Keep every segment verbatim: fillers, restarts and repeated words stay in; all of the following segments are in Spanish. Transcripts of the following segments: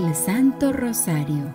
el Santo Rosario.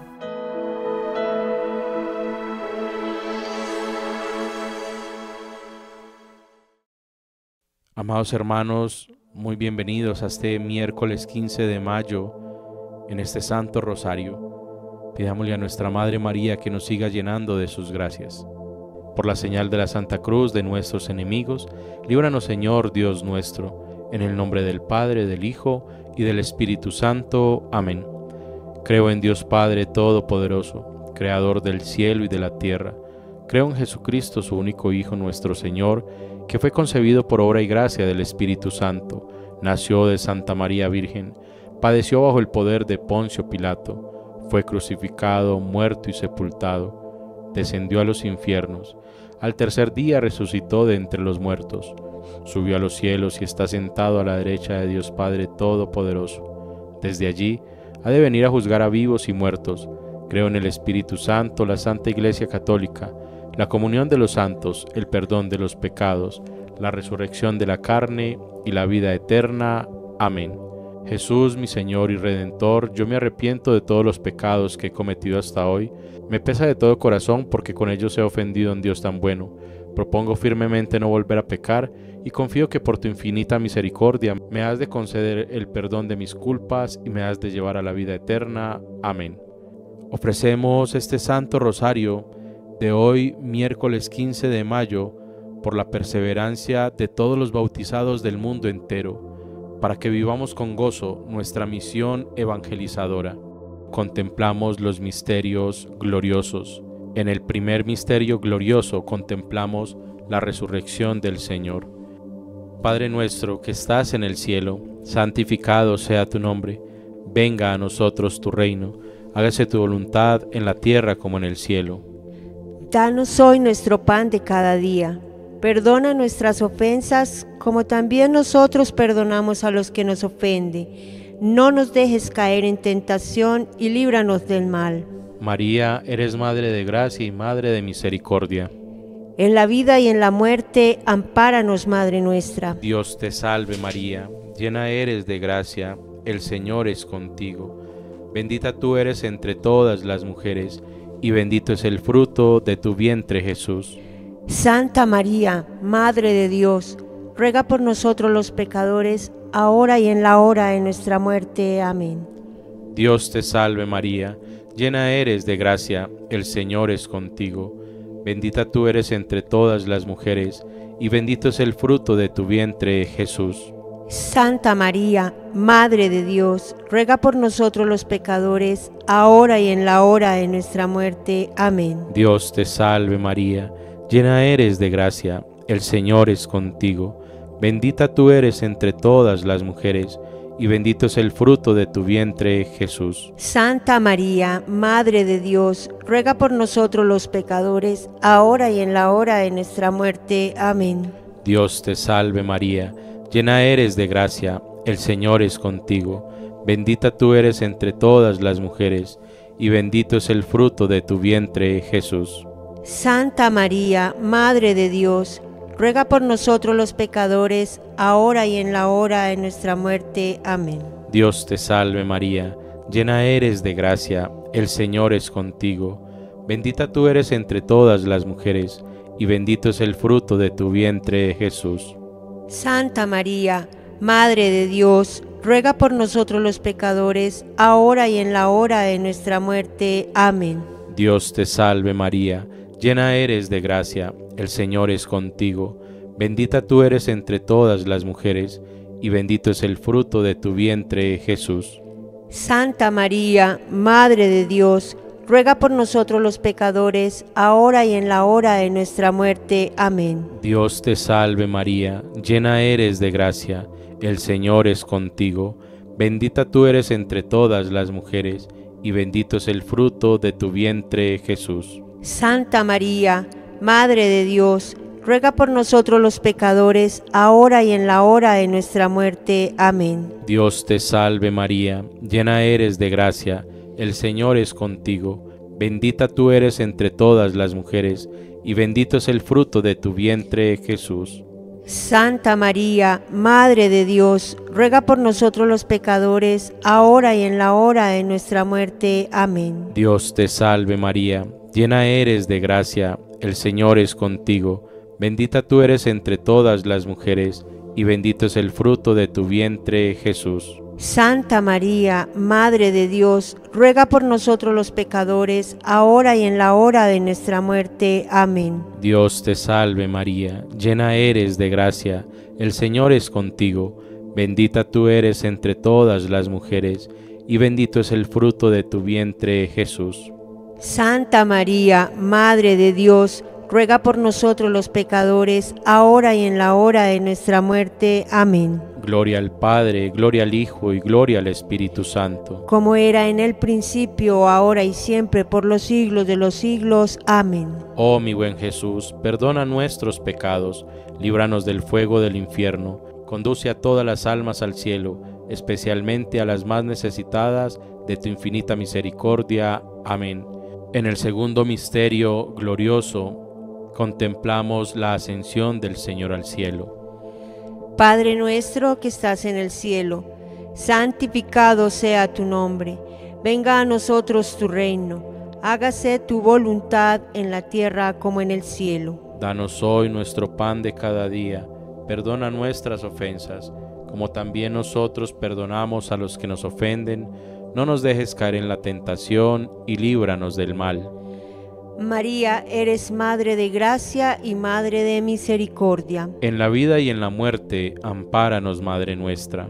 Amados hermanos, muy bienvenidos a este miércoles quince de mayo en este Santo Rosario. Pidámosle a nuestra Madre María que nos siga llenando de sus gracias. Por la señal de la Santa Cruz de nuestros enemigos, líbranos, Señor Dios nuestro, en el nombre del Padre, del Hijo y del Espíritu Santo. Amén. Creo en Dios Padre Todopoderoso, Creador del cielo y de la tierra. Creo en Jesucristo, su único Hijo, nuestro Señor, que fue concebido por obra y gracia del Espíritu Santo, nació de Santa María Virgen, padeció bajo el poder de Poncio Pilato, fue crucificado, muerto y sepultado, descendió a los infiernos, al tercer día resucitó de entre los muertos, subió a los cielos y está sentado a la derecha de Dios Padre Todopoderoso. Desde allí ha de venir a juzgar a vivos y muertos. Creo en el Espíritu Santo, la Santa Iglesia Católica, la comunión de los santos, el perdón de los pecados, la resurrección de la carne y la vida eterna. Amén. Jesús, mi Señor y Redentor, yo me arrepiento de todos los pecados que he cometido hasta hoy. Me pesa de todo corazón porque con ellos he ofendido a un Dios tan bueno. Propongo firmemente no volver a pecar y confío que por tu infinita misericordia me has de conceder el perdón de mis culpas y me has de llevar a la vida eterna. Amén. Ofrecemos este Santo Rosario de hoy, miércoles quince de mayo, por la perseverancia de todos los bautizados del mundo entero, para que vivamos con gozo nuestra misión evangelizadora. Contemplamos los misterios gloriosos. En el primer misterio glorioso contemplamos la resurrección del Señor. Padre nuestro que estás en el cielo, santificado sea tu nombre. Venga a nosotros tu reino. Hágase tu voluntad en la tierra como en el cielo. Danos hoy nuestro pan de cada día. Perdona nuestras ofensas, como también nosotros perdonamos a los que nos ofenden. No nos dejes caer en tentación y líbranos del mal. María, eres Madre de gracia y Madre de misericordia. En la vida y en la muerte, ampáranos, Madre nuestra. Dios te salve María, llena eres de gracia, el Señor es contigo. Bendita tú eres entre todas las mujeres, y bendito es el fruto de tu vientre, Jesús. Santa María, Madre de Dios, ruega por nosotros los pecadores, ahora y en la hora de nuestra muerte. Amén. Dios te salve María, llena eres de gracia, el Señor es contigo. Bendita tú eres entre todas las mujeres, y bendito es el fruto de tu vientre, Jesús. Santa María, Madre de Dios, ruega por nosotros los pecadores, ahora y en la hora de nuestra muerte. Amén. Dios te salve María, llena eres de gracia, el Señor es contigo. Bendita tú eres entre todas las mujeres, y bendito es el fruto de tu vientre, Jesús. Santa María, Madre de Dios, ruega por nosotros los pecadores, ahora y en la hora de nuestra muerte. Amén. Dios te salve María, llena eres de gracia, el Señor es contigo. Bendita tú eres entre todas las mujeres, y bendito es el fruto de tu vientre, Jesús. Santa María, Madre de Dios, ruega por nosotros los pecadores, ahora y en la hora de nuestra muerte. Amén. Dios te salve María, llena eres de gracia, el Señor es contigo. Bendita tú eres entre todas las mujeres, y bendito es el fruto de tu vientre, Jesús. Santa María, Madre de Dios, ruega por nosotros los pecadores, ahora y en la hora de nuestra muerte. Amén. Dios te salve María, llena eres de gracia, el Señor es contigo. Bendita tú eres entre todas las mujeres, y bendito es el fruto de tu vientre, Jesús. Santa María, Madre de Dios, ruega por nosotros los pecadores, ahora y en la hora de nuestra muerte. Amén. Dios te salve María, llena eres de gracia, el Señor es contigo. Bendita tú eres entre todas las mujeres, y bendito es el fruto de tu vientre, Jesús. Santa María, Madre de Dios, ruega por nosotros los pecadores, ahora y en la hora de nuestra muerte. Amén. Dios te salve María, llena eres de gracia, el Señor es contigo. Bendita tú eres entre todas las mujeres, y bendito es el fruto de tu vientre, Jesús. Santa María, Madre de Dios, ruega por nosotros los pecadores, ahora y en la hora de nuestra muerte. Amén. Dios te salve María, llena eres de gracia, el Señor es contigo. Bendita tú eres entre todas las mujeres, y bendito es el fruto de tu vientre, Jesús. Santa María, Madre de Dios, ruega por nosotros los pecadores, ahora y en la hora de nuestra muerte. Amén. Dios te salve María, llena eres de gracia, el Señor es contigo. Bendita tú eres entre todas las mujeres, y bendito es el fruto de tu vientre, Jesús. Santa María, Madre de Dios, ruega por nosotros los pecadores, ahora y en la hora de nuestra muerte. Amén. Gloria al Padre, gloria al Hijo y gloria al Espíritu Santo. Como era en el principio, ahora y siempre, por los siglos de los siglos. Amén. Oh mi buen Jesús, perdona nuestros pecados, líbranos del fuego del infierno, conduce a todas las almas al cielo, especialmente a las más necesitadas de tu infinita misericordia. Amén. En el segundo misterio glorioso, contemplamos la ascensión del Señor al cielo. Padre nuestro que estás en el cielo, santificado sea tu nombre. Venga a nosotros tu reino. Hágase tu voluntad en la tierra como en el cielo. Danos hoy nuestro pan de cada día. Perdona nuestras ofensas, como también nosotros perdonamos a los que nos ofenden. No nos dejes caer en la tentación y líbranos del mal. María, eres Madre de gracia y Madre de misericordia. En la vida y en la muerte, ampáranos, Madre nuestra.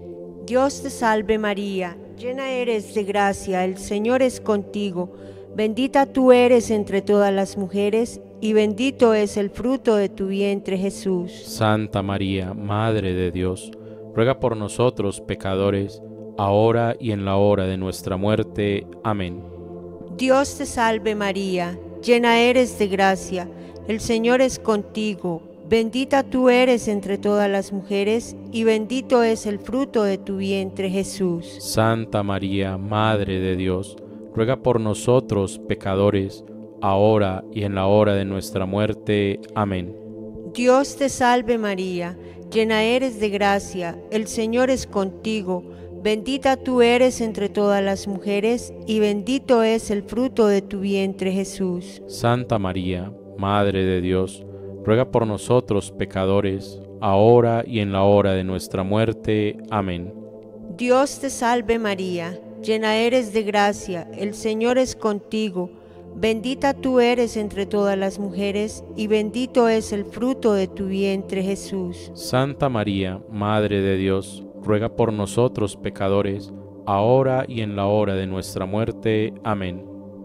Dios te salve María, llena eres de gracia, el Señor es contigo. Bendita tú eres entre todas las mujeres, y bendito es el fruto de tu vientre, Jesús. Santa María, Madre de Dios, ruega por nosotros pecadores, ahora y en la hora de nuestra muerte. Amén. Dios te salve María, llena eres de gracia, el Señor es contigo. Bendita tú eres entre todas las mujeres, y bendito es el fruto de tu vientre, Jesús. Santa María, Madre de Dios, ruega por nosotros pecadores, ahora y en la hora de nuestra muerte. Amén. Dios te salve María, llena eres de gracia, el Señor es contigo. Bendita tú eres entre todas las mujeres, y bendito es el fruto de tu vientre, Jesús. Santa María, Madre de Dios, ruega por nosotros pecadores, ahora y en la hora de nuestra muerte. Amén. Dios te salve María, llena eres de gracia, el Señor es contigo. Bendita tú eres entre todas las mujeres, y bendito es el fruto de tu vientre, Jesús. Santa María, Madre de Dios, ruega por nosotros pecadores, ahora y en la hora de nuestra muerte. Amén.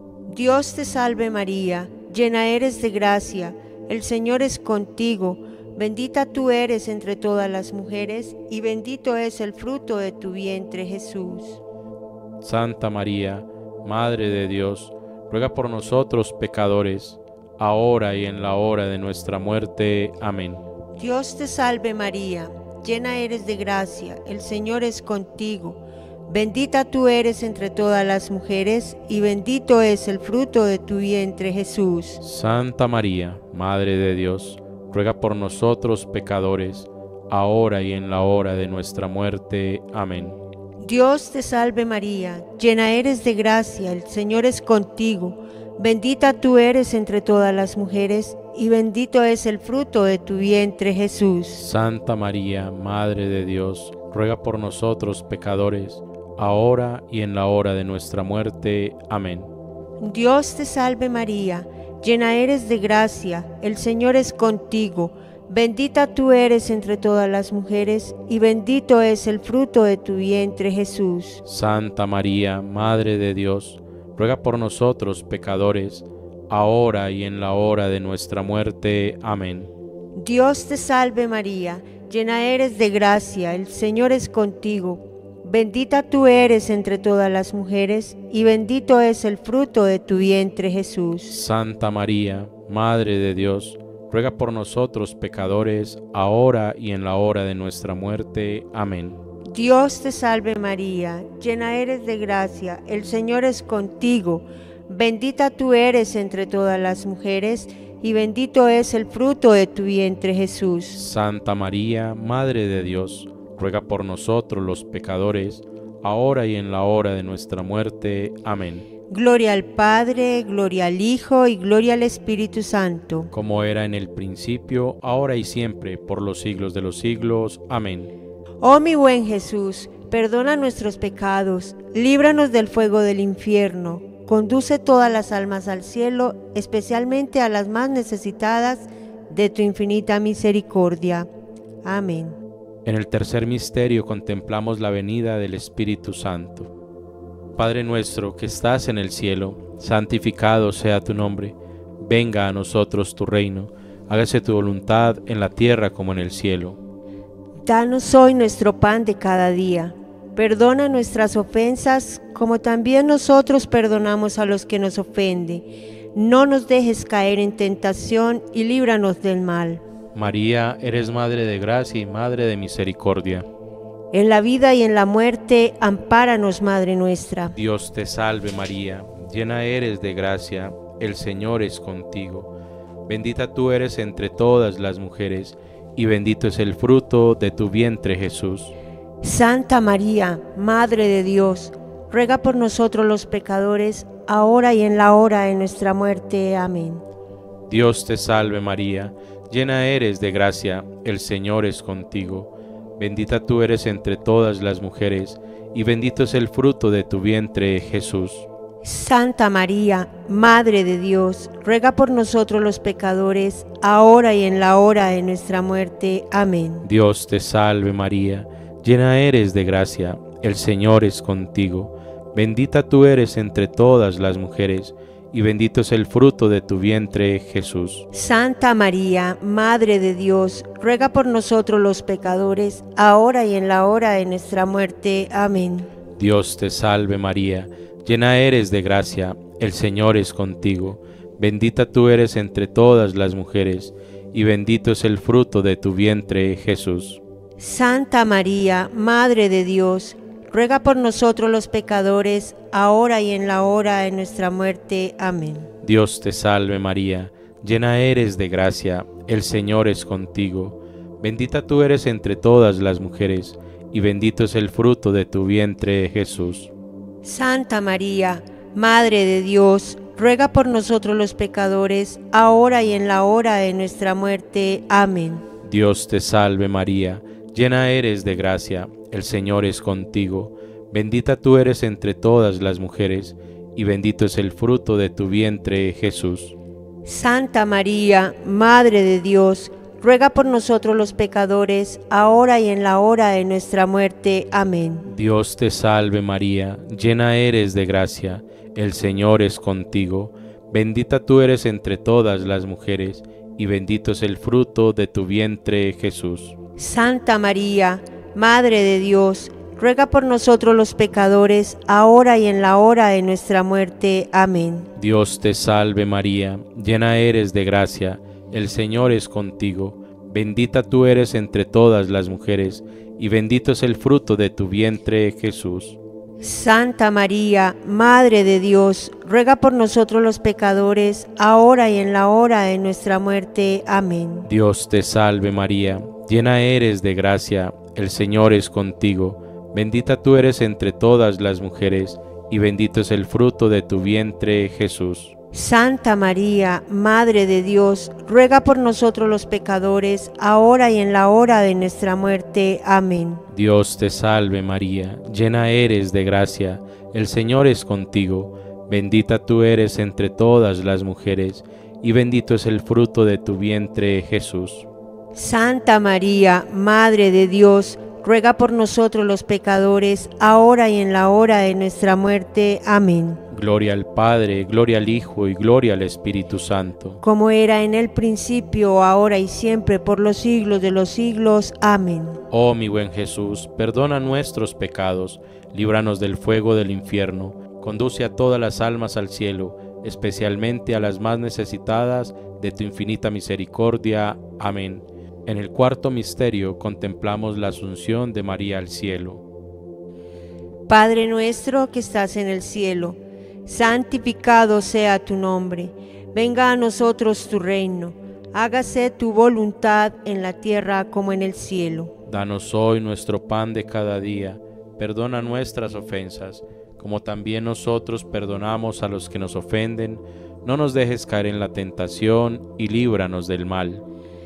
Dios te salve María, llena eres de gracia, el Señor es contigo. Bendita tú eres entre todas las mujeres, y bendito es el fruto de tu vientre, Jesús. Santa María, Madre de Dios, ruega por nosotros pecadores, ahora y en la hora de nuestra muerte. Amén. Dios te salve María, llena eres de gracia, el Señor es contigo. Bendita tú eres entre todas las mujeres, y bendito es el fruto de tu vientre, Jesús. Santa María, Madre de Dios, ruega por nosotros pecadores, ahora y en la hora de nuestra muerte. Amén. Dios te salve María, llena eres de gracia, el Señor es contigo. Bendita tú eres entre todas las mujeres, y bendito es el fruto de tu vientre, Jesús. Santa María, Madre de Dios, ruega por nosotros pecadores, ahora y en la hora de nuestra muerte. Amén. Dios te salve María, llena eres de gracia, el Señor es contigo. Bendita tú eres entre todas las mujeres, y bendito es el fruto de tu vientre, Jesús. Santa María, Madre de Dios, ruega por nosotros pecadores, ahora y en la hora de nuestra muerte. Amén. Dios te salve María, llena eres de gracia, el Señor es contigo. Bendita tú eres entre todas las mujeres, y bendito es el fruto de tu vientre, Jesús. Santa María, Madre de Dios, ruega por nosotros pecadores, ahora y en la hora de nuestra muerte. Amén. Dios te salve María, llena eres de gracia, el Señor es contigo. Bendita tú eres entre todas las mujeres, y bendito es el fruto de tu vientre, Jesús. Santa María, Madre de Dios, ruega por nosotros los pecadores, ahora y en la hora de nuestra muerte. Amén. Gloria al Padre, gloria al Hijo y gloria al Espíritu Santo. Como era en el principio, ahora y siempre, por los siglos de los siglos. Amén. Oh mi buen Jesús, perdona nuestros pecados, líbranos del fuego del infierno, conduce todas las almas al cielo, especialmente a las más necesitadas de tu infinita misericordia. Amén. En el tercer misterio contemplamos la venida del Espíritu Santo. Padre nuestro que estás en el cielo, santificado sea tu nombre. Venga a nosotros tu reino. Hágase tu voluntad en la tierra como en el cielo. Danos hoy nuestro pan de cada día. Perdona nuestras ofensas, como también nosotros perdonamos a los que nos ofenden. No nos dejes caer en tentación y líbranos del mal. María, eres Madre de gracia y Madre de misericordia. En la vida y en la muerte, ampáranos, Madre nuestra. Dios te salve María, llena eres de gracia, el Señor es contigo. Bendita tú eres entre todas las mujeres, y bendito es el fruto de tu vientre, Jesús. Santa María, Madre de Dios, ruega por nosotros los pecadores, ahora y en la hora de nuestra muerte. Amén. Dios te salve María, llena eres de gracia, el Señor es contigo. Bendita tú eres entre todas las mujeres, y bendito es el fruto de tu vientre, Jesús. Santa María, Madre de Dios, ruega por nosotros los pecadores, ahora y en la hora de nuestra muerte. Amén. Dios te salve María, llena eres de gracia, el Señor es contigo. Bendita tú eres entre todas las mujeres, y bendito es el fruto de tu vientre, Jesús. Santa María, Madre de Dios, ruega por nosotros los pecadores, ahora y en la hora de nuestra muerte. Amén. Dios te salve María, llena eres de gracia, el Señor es contigo. Bendita tú eres entre todas las mujeres, y bendito es el fruto de tu vientre, Jesús. Santa María, Madre de Dios, ruega por nosotros los pecadores, ahora y en la hora de nuestra muerte. Amén. Dios te salve María, llena eres de gracia, el Señor es contigo. Bendita tú eres entre todas las mujeres, y bendito es el fruto de tu vientre, Jesús. Santa María, Madre de Dios, ruega por nosotros los pecadores, ahora y en la hora de nuestra muerte. Amén. Dios te salve María, llena eres de gracia, el Señor es contigo. Bendita tú eres entre todas las mujeres, y bendito es el fruto de tu vientre, Jesús. Santa María, Madre de Dios, ruega por nosotros los pecadores, ahora y en la hora de nuestra muerte. Amén. Dios te salve María, llena eres de gracia, el Señor es contigo. Bendita tú eres entre todas las mujeres, y bendito es el fruto de tu vientre, Jesús. Santa María, Madre de Dios, ruega por nosotros los pecadores, ahora y en la hora de nuestra muerte. Amén. Dios te salve María, llena eres de gracia, el Señor es contigo. Bendita tú eres entre todas las mujeres, y bendito es el fruto de tu vientre, Jesús. Santa María, Madre de Dios, ruega por nosotros los pecadores, ahora y en la hora de nuestra muerte. Amén. Dios te salve María, llena eres de gracia, el Señor es contigo. Bendita tú eres entre todas las mujeres, y bendito es el fruto de tu vientre, Jesús. Santa María, Madre de Dios, ruega por nosotros los pecadores, ahora y en la hora de nuestra muerte. Amén. Dios te salve María, llena eres de gracia, el Señor es contigo. Bendita tú eres entre todas las mujeres, y bendito es el fruto de tu vientre, Jesús. Santa María, Madre de Dios, ruega por nosotros los pecadores, ahora y en la hora de nuestra muerte. Amén. Gloria al Padre, gloria al Hijo y gloria al Espíritu Santo. Como era en el principio, ahora y siempre, por los siglos de los siglos. Amén. Oh mi buen Jesús, perdona nuestros pecados, líbranos del fuego del infierno, conduce a todas las almas al cielo, especialmente a las más necesitadas de tu infinita misericordia. Amén. En el cuarto misterio contemplamos la asunción de María al cielo. Padre nuestro que estás en el cielo, santificado sea tu nombre. venga a nosotros tu reino, hágase tu voluntad en la tierra como en el cielo. Danos hoy nuestro pan de cada día, perdona nuestras ofensas, como también nosotros perdonamos a los que nos ofenden, no nos dejes caer en la tentación y líbranos del mal.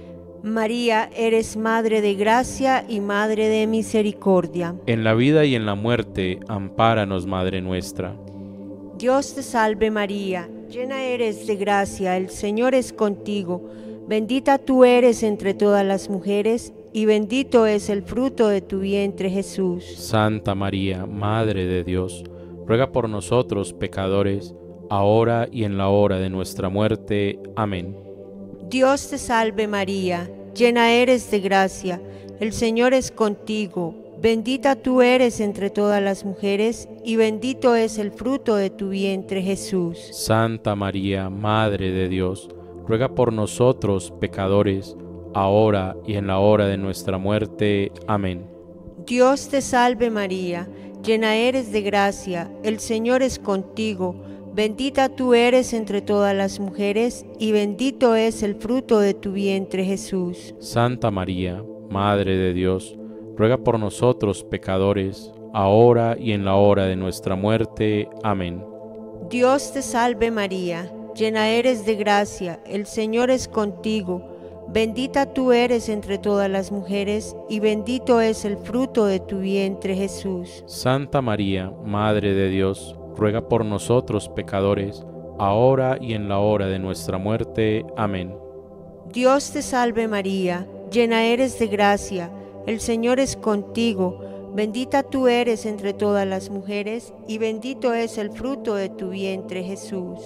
María, eres Madre de gracia y Madre de misericordia. En la vida y en la muerte, ampáranos, Madre nuestra. Dios te salve María, llena eres de gracia, el Señor es contigo. Bendita tú eres entre todas las mujeres, y bendito es el fruto de tu vientre Jesús. Santa María, Madre de Dios, ruega por nosotros pecadores, ahora y en la hora de nuestra muerte. Amén. Dios te salve María, llena eres de gracia, el Señor es contigo. Bendita tú eres entre todas las mujeres, y bendito es el fruto de tu vientre Jesús. Santa María, Madre de Dios, ruega por nosotros pecadores, ahora y en la hora de nuestra muerte. Amén. Dios te salve María, llena eres de gracia, el Señor es contigo. Bendita tú eres entre todas las mujeres, y bendito es el fruto de tu vientre Jesús. Santa María, Madre de Dios, ruega por nosotros pecadores, ahora y en la hora de nuestra muerte. Amén. Dios te salve María, llena eres de gracia, el Señor es contigo. Bendita tú eres entre todas las mujeres, y bendito es el fruto de tu vientre Jesús. Santa María, Madre de Dios, ruega por nosotros pecadores, ahora y en la hora de nuestra muerte. Amén. Dios te salve María, llena eres de gracia, el Señor es contigo. Bendita tú eres entre todas las mujeres, y bendito es el fruto de tu vientre Jesús.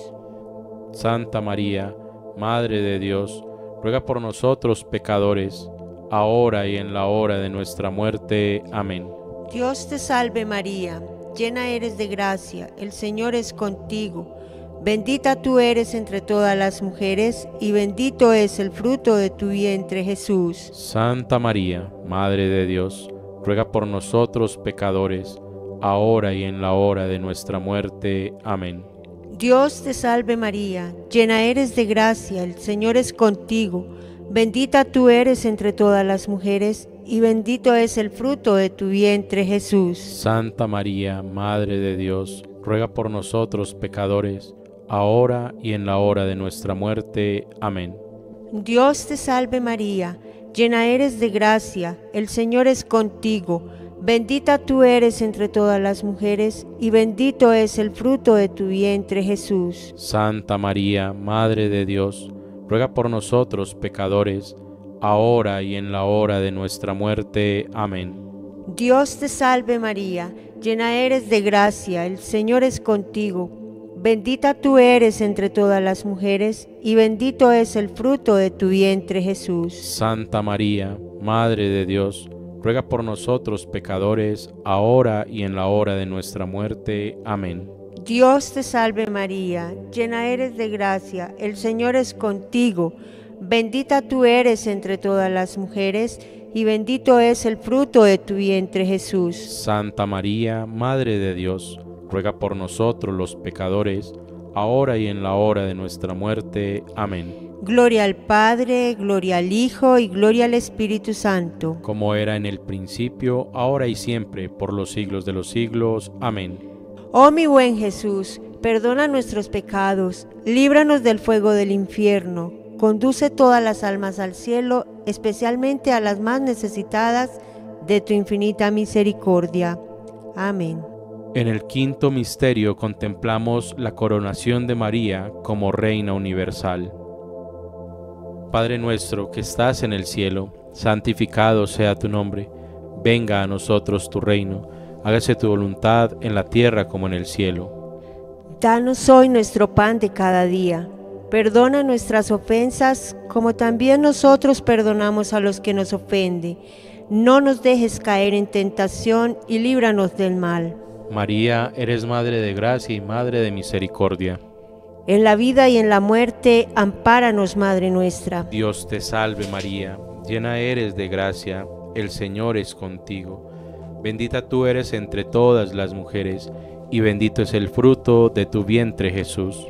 Santa María, Madre de Dios, ruega por nosotros pecadores, ahora y en la hora de nuestra muerte. Amén. Dios te salve María, llena eres de gracia, el Señor es contigo. Bendita tú eres entre todas las mujeres, y bendito es el fruto de tu vientre Jesús. Santa María, Madre de Dios, ruega por nosotros pecadores, ahora y en la hora de nuestra muerte. Amén. Dios te salve María, llena eres de gracia, el Señor es contigo. Bendita tú eres entre todas las mujeres, y bendito es el fruto de tu vientre Jesús. Santa María, Madre de Dios, ruega por nosotros pecadores, ahora y en la hora de nuestra muerte. Amén. Dios te salve María, llena eres de gracia, el Señor es contigo. Bendita tú eres entre todas las mujeres, y bendito es el fruto de tu vientre Jesús. Santa María, Madre de Dios, ruega por nosotros pecadores, ahora y en la hora de nuestra muerte. Amén. Dios te salve María, llena eres de gracia, el Señor es contigo. Bendita tú eres entre todas las mujeres, y bendito es el fruto de tu vientre Jesús. Santa María, Madre de Dios, ruega por nosotros pecadores, ahora y en la hora de nuestra muerte. Amén. Dios te salve María, llena eres de gracia, el Señor es contigo. Bendita tú eres entre todas las mujeres, y bendito es el fruto de tu vientre Jesús. Santa María, Madre de Dios, ruega por nosotros los pecadores, ahora y en la hora de nuestra muerte. Amén. Gloria al Padre, gloria al Hijo y gloria al Espíritu Santo. Como era en el principio, ahora y siempre, por los siglos de los siglos. Amén. Oh mi buen Jesús, perdona nuestros pecados, líbranos del fuego del infierno, conduce todas las almas al cielo, especialmente a las más necesitadas de tu infinita misericordia. Amén. En el quinto misterio contemplamos la coronación de María como Reina Universal. Padre nuestro que estás en el cielo, santificado sea tu nombre. Venga a nosotros tu reino. Hágase tu voluntad en la tierra como en el cielo. Danos hoy nuestro pan de cada día. Perdona nuestras ofensas, como también nosotros perdonamos a los que nos ofenden. No nos dejes caer en tentación y líbranos del mal. María, eres Madre de gracia y Madre de misericordia. En la vida y en la muerte, ampáranos, Madre nuestra. Dios te salve María, llena eres de gracia, el Señor es contigo. Bendita tú eres entre todas las mujeres, y bendito es el fruto de tu vientre Jesús.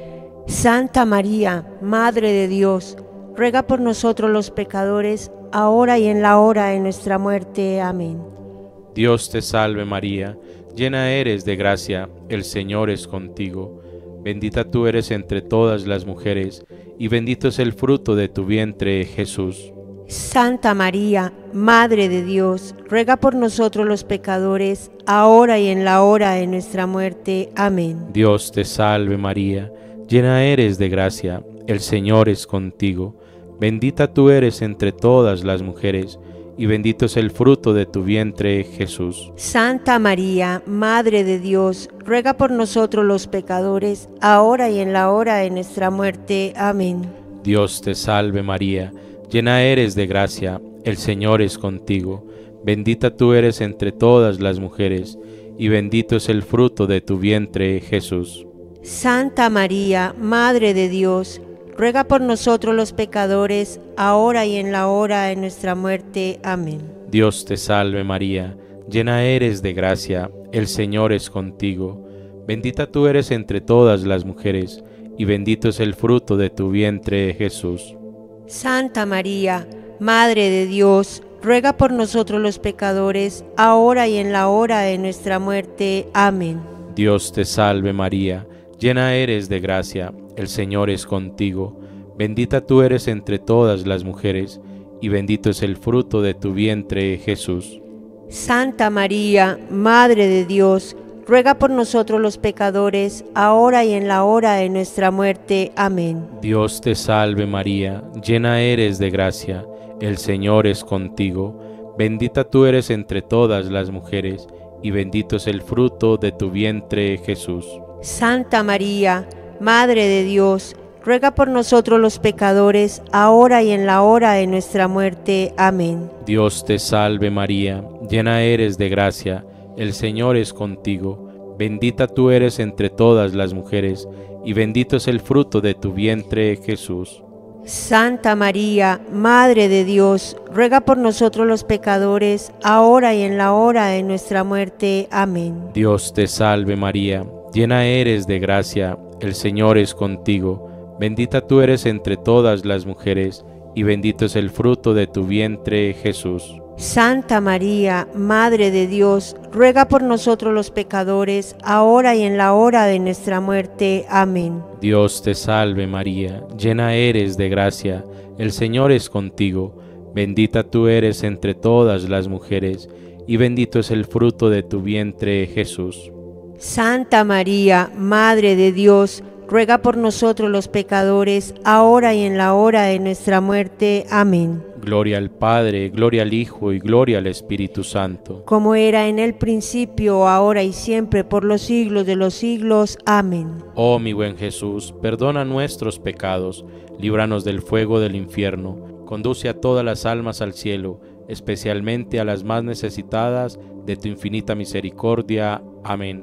Santa María, Madre de Dios, ruega por nosotros los pecadores, ahora y en la hora de nuestra muerte. Amén. Dios te salve María, llena eres de gracia, el Señor es contigo. Bendita tú eres entre todas las mujeres, y bendito es el fruto de tu vientre, Jesús. Santa María, Madre de Dios, ruega por nosotros los pecadores, ahora y en la hora de nuestra muerte. Amén. Dios te salve María, llena eres de gracia, el Señor es contigo. Bendita tú eres entre todas las mujeres, y bendito es el fruto de tu vientre, Jesús. Santa María, Madre de Dios, ruega por nosotros los pecadores, ahora y en la hora de nuestra muerte. Amén. Dios te salve María, llena eres de gracia, el Señor es contigo. Bendita tú eres entre todas las mujeres, y bendito es el fruto de tu vientre, Jesús. Santa María, Madre de Dios, ruega por nosotros los pecadores, ahora y en la hora de nuestra muerte. Amén. Dios te salve María, llena eres de gracia, el Señor es contigo. Bendita tú eres entre todas las mujeres, y bendito es el fruto de tu vientre, Jesús. Santa María, Madre de Dios, ruega por nosotros los pecadores, ahora y en la hora de nuestra muerte. Amén. Dios te salve María, llena eres de gracia, el Señor es contigo. Bendita tú eres entre todas las mujeres, y bendito es el fruto de tu vientre, Jesús. Santa María, Madre de Dios, ruega por nosotros los pecadores, ahora y en la hora de nuestra muerte. Amén. Dios te salve María, llena eres de gracia, el Señor es contigo. Bendita tú eres entre todas las mujeres, y bendito es el fruto de tu vientre, Jesús. Santa María, Madre de Dios, ruega por nosotros los pecadores, ahora y en la hora de nuestra muerte. Amén. Dios te salve María, llena eres de gracia, el Señor es contigo. Bendita tú eres entre todas las mujeres, y bendito es el fruto de tu vientre, Jesús. Santa María, Madre de Dios, ruega por nosotros los pecadores, ahora y en la hora de nuestra muerte. Amén. Dios te salve María, llena eres de gracia, el Señor es contigo. Bendita tú eres entre todas las mujeres, y bendito es el fruto de tu vientre, Jesús. Santa María, Madre de Dios, ruega por nosotros los pecadores, ahora y en la hora de nuestra muerte. Amén. Dios te salve María, llena eres de gracia, el Señor es contigo. Bendita tú eres entre todas las mujeres, y bendito es el fruto de tu vientre, Jesús. Santa María, Madre de Dios, ruega por nosotros los pecadores, ahora y en la hora de nuestra muerte. Amén. Gloria al Padre, gloria al Hijo y gloria al Espíritu Santo. Como era en el principio, ahora y siempre, por los siglos de los siglos. Amén. Oh mi buen Jesús, perdona nuestros pecados, líbranos del fuego del infierno, conduce a todas las almas al cielo, especialmente a las más necesitadas de tu infinita misericordia. Amén.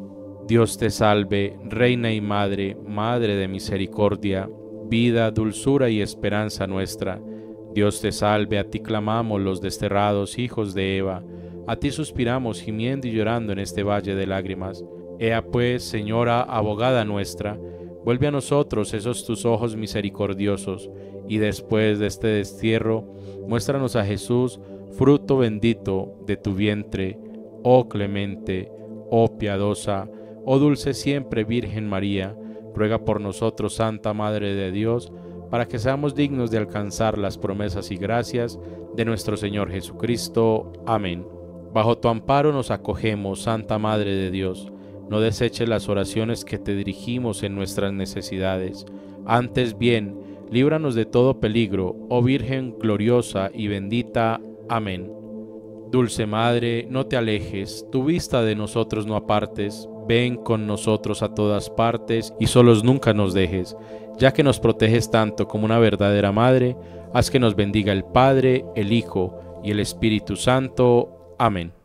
Dios te salve, Reina y Madre, Madre de misericordia, vida, dulzura y esperanza nuestra. Dios te salve, a ti clamamos los desterrados hijos de Eva, a ti suspiramos gimiendo y llorando en este valle de lágrimas. Ea pues, Señora, abogada nuestra, vuelve a nosotros esos tus ojos misericordiosos, y después de este destierro, muéstranos a Jesús, fruto bendito de tu vientre. Oh clemente, oh piadosa, oh dulce siempre Virgen María, ruega por nosotros, Santa Madre de Dios, para que seamos dignos de alcanzar las promesas y gracias de nuestro Señor Jesucristo. Amén. Bajo tu amparo nos acogemos, Santa Madre de Dios. No deseches las oraciones que te dirigimos en nuestras necesidades. Antes bien, líbranos de todo peligro, oh Virgen gloriosa y bendita. Amén. Dulce Madre, no te alejes, tu vista de nosotros no apartes. Ven con nosotros a todas partes y solos nunca nos dejes. Ya que nos proteges tanto como una verdadera madre, haz que nos bendiga el Padre, el Hijo y el Espíritu Santo. Amén.